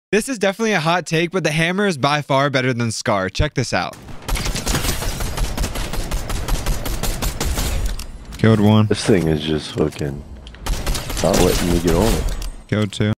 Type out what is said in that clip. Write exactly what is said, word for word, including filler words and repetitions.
This is definitely a hot take, but the hammer is by far better than Scar. Check this out. Killed one. This thing is just fucking not letting me get on it. Killed two.